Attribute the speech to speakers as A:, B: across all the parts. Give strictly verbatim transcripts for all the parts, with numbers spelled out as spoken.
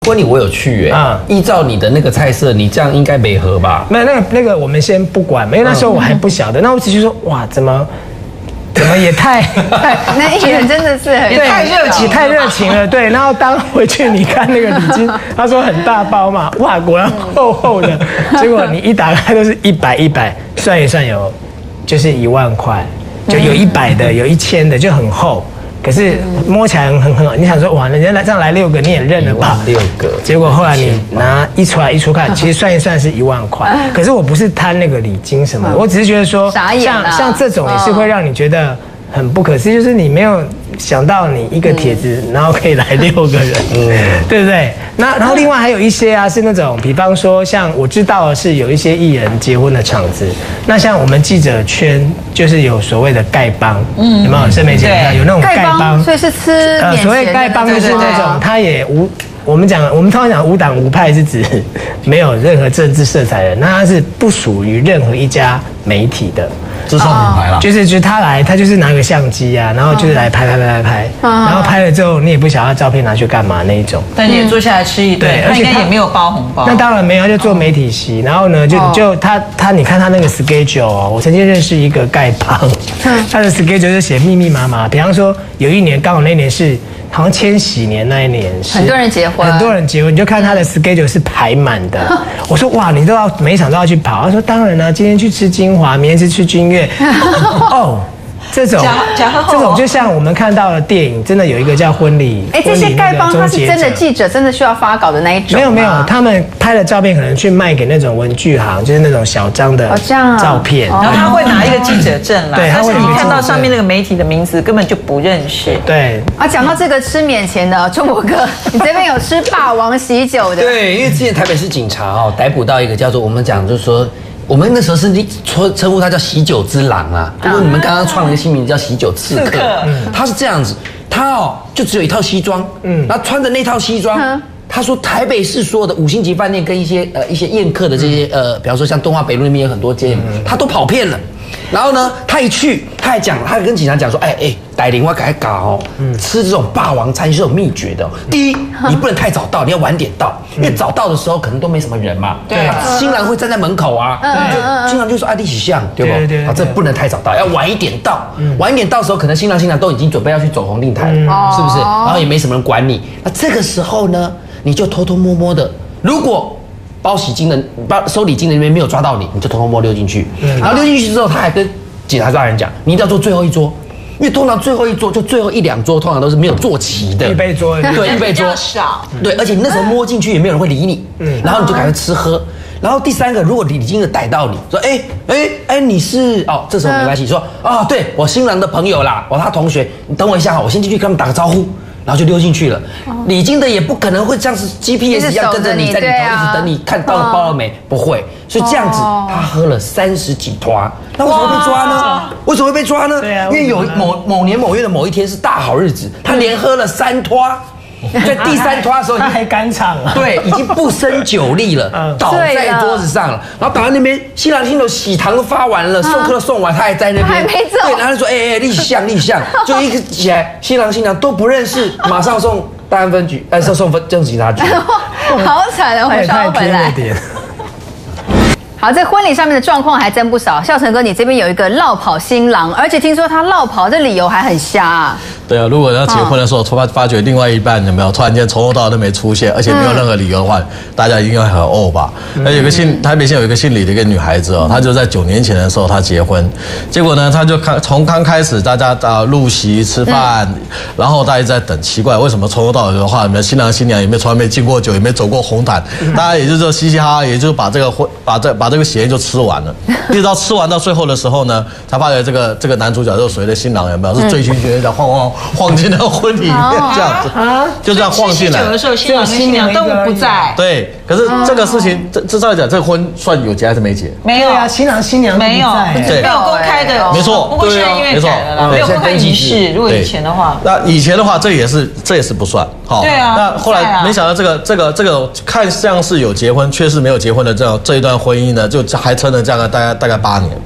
A: 婚礼我有去哎，依照你的那个菜色，你这样应该没合吧？
B: 没有，那个那个我们先不管，因为那时候我还不晓得，那我只是说哇，怎么？怎么也太太
C: 那艺人真的是很
B: 对太热情太热情了，对。然后当回去你看那个礼金，他说很大包嘛，哇，果然厚厚的。结果你一打开都是一百一百，算一算有就是一万块，就有一百的，有一千的，就很厚。可是摸起来很很好，你想说哇，人家来这样来六个你也认了吧？
A: 六个。
B: 结果后来你拿一出来一出看，其实算一算是一万块。可是我不是贪那个礼金什么，我只是觉得说，像像这种也是会让你觉得很不可思议，就是你没有想到你一个帖子，然后可以来六个人，对不对？那然后另外还有一些啊，是那种，比方说像我知道的是有一些艺人结婚的场子，那像我们记者圈就是有所谓的丐帮，嗯，有没有？盛梅姐有那种丐帮，
C: 所以是吃
B: 呃，所谓丐帮就是那种他也无。我们讲，我们通常讲无党无派是指没有任何政治色彩的人，那他是不属于任何一家媒体的，
A: 自创品牌啦。
B: 就是就是他来，他就是拿个相机啊，然后就是来拍拍拍拍拍，然后拍了之后你也不晓得照片拿去干嘛那一种。
D: 但你也坐下来吃一顿，而且他也没有包红包。
B: 那当然没有，他就做媒体席，然后呢就就他他你看他那个 schedule 哦，我曾经认识一个丐帮，他的 schedule 就写密密麻麻，比方说有一年刚好那年是。好像千禧年那一年，
C: 很多人结婚，
B: 很多人结婚，你就看他的 schedule 是排满的。我说哇，你都要每一场都要去跑。他说当然了，今天去吃金华，明天是去君悦。哦。这种这种就像我们看到的电影，真的有一个叫婚礼。
C: 哎，这些丐帮他是真的记者，真的需要发稿的那一种。
B: 没有没有，他们拍的照片可能去卖给那种文具行，就是那种小张的照片。
D: 然后他会拿一个记者证来，
B: 对，
D: 但是你看到上面那个媒体的名字根本就不认识。
B: 对。
C: 啊，讲到这个吃免钱的，中国哥，你这边有吃霸王喜酒的？
A: 对，因为之前台北市警察哦逮捕到一个叫做我们讲就是说。我们那时候是称称呼他叫喜酒之狼啊，不过你们刚刚创了一个新名字叫喜酒刺客。他是这样子，他哦就只有一套西装，嗯，然后穿着那套西装，他说台北市所有的五星级饭店跟一些呃一些宴客的这些呃，比方说像东华北路那边有很多间，他都跑遍了。然后呢，他一去，他还讲，他还跟警察讲说，哎哎，歹灵我改搞哦，吃这种霸王餐是有秘诀的。第一，你不能太早到，你要晚点到，因为早到的时候可能都没什么人嘛。对啊，新郎会站在门口啊，就新郎就说啊，一起像，对不？对对。啊，这不能太早到，要晚一点到。晚一点到的时候，可能新郎新娘都已经准备要去走红地毯，是不是？然后也没什么人管你。那这个时候呢，你就偷偷摸摸的，如果包喜金的、包收礼金的那边没有抓到你，你就偷偷摸溜进去。然后溜进去之后，他还跟警察大人讲，你一定要坐最后一桌，因为通常最后一桌就最后一两桌，通常都是没有坐齐的。
B: 预备桌，
D: 对，
A: 预备桌
D: 少。
A: 对，而且你那时候摸进去也没有人会理你。嗯，然后你就赶快吃喝。然后第三个，如果礼金的逮到你说，哎哎哎，你是哦，这时候没关系，说啊，对我新郎的朋友啦，我他同学，你等我一下哈，我先进去跟他们打个招呼。然后就溜进去了，礼金的也不可能会像是 G P S 一样跟着你在里头一直等你看到了包了没，不会，所以这样子他喝了三十几拖，那为什么会被抓呢？为什么会被抓呢？因为有某某年某月的某一天是大好日子，他连喝了三拖。在第三拖的时候，
B: 他还赶场了，
A: 对，已经不胜酒力了，倒在桌子上了。然后倒在那边，新郎新娘喜糖都发完了，送客都送完，他还在那边，
C: 还没走。
A: 对，然后说，哎哎，立像立像，就一个起来，新郎新娘都不认识，马上送大安分局，哎，送送分政治警察局。
C: 好惨啊！我稍回来。好，在婚礼上面的状况还真不少。孝成哥，你这边有一个落跑新郎，而且听说他落跑的理由还很瞎啊。
E: 对啊，如果要结婚的时候，突然发觉另外一半有没有突然间从头到尾都没出现，而且没有任何理由的话，大家应该很呕吧？那有个姓台北县有一个姓李的一个女孩子哦，她就在九年前的时候她结婚，结果呢，她就看从刚开始大家啊入席吃饭，然后大家在等，奇怪为什么从头到尾的话，你们新郎新娘也没从来没敬过酒，也没走过红毯，大家也就是嘻嘻哈哈，也就把这个婚把这把这个喜宴就吃完了，一直到吃完到最后的时候呢，才发觉这个这个男主角就是所谓的新郎有没有是醉醺醺的晃晃晃进到婚礼里面这样子，就这样晃进来。
D: 吃喜酒的时候，新郎跟新娘都不在。
E: 对，可是这个事情，这这照理讲，这个婚算有结还是没结？
D: 没有
B: 啊，新郎新娘
D: 没有，
E: 对，
D: 没有公开的，
E: 没错，
D: 不过现在因为改了啦，没有公开仪式。如果以前的话，
E: 那以前的话，这也是这也是不算，好。
D: 对啊。
E: 那后来没想到这个这个这个看像是有结婚，却是没有结婚的这样这一段婚姻呢，就还撑了这样大概大概八年。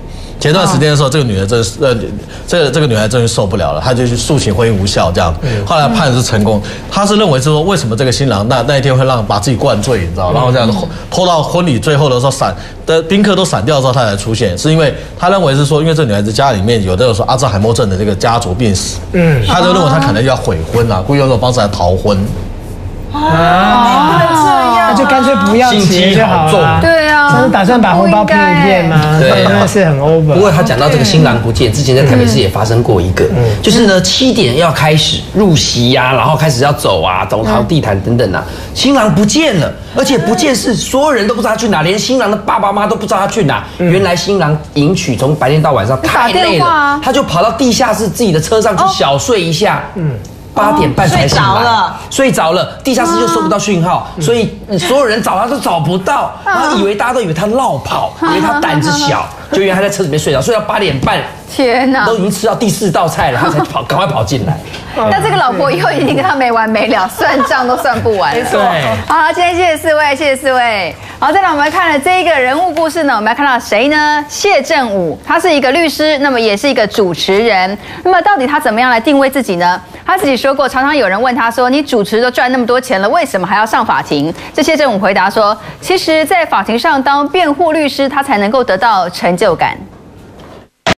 E: 前段时间的时候，这个女的真是呃，这个这个女孩真是受不了了，她就去诉请婚姻无效这样。后来判是成功，她是认为是说为什么这个新郎那那一天会让把自己灌醉，你知道，然后这样子拖到婚礼最后的时候闪的宾客都闪掉的时候，她才出现，是因为她认为是说，因为这女孩子家里面有这个说阿兹海默症的这个家族病史，嗯，她就认为她可能要悔婚啊，故意用这种方式来逃婚。
B: 啊，这样，那就干脆不要结就好了。
C: 对啊，
B: 真的打算把红包骗一骗吗？对，真的是很 over。
A: 不过他讲到这个新郎不见，之前在台北市也发生过一个，就是呢七点要开始入席呀，然后开始要走啊，走桃地毯等等啊，新郎不见了，而且不见是所有人都不知道他去哪，连新郎的爸爸妈妈都不知道他去哪。原来新郎迎娶从白天到晚上太累了，他就跑到地下室自己的车上去小睡一下。嗯。八点半才醒来，睡着了，地下室就收不到讯号，所以所有人找他都找不到，然后以为大家都以为他落跑，以为他胆子小，就原来他在车里面睡着，睡到八点半，
C: 天哪，
A: 都已经吃到第四道菜了，他才跑，赶快跑进来。
C: 那这个老婆以后已经跟他没完没了，算账都算不完。
B: 没错。
C: 好，今天谢谢四位，谢谢四位。好，再来我们看了这一个人物故事呢，我们来看到谁呢？谢振武，他是一个律师，那么也是一个主持人。那么到底他怎么样来定位自己呢？他自己说过，常常有人问他说：“你主持都赚那么多钱了，为什么还要上法庭？”这谢振武回答说：“其实，在法庭上当辩护律师，他才能够得到成就感。”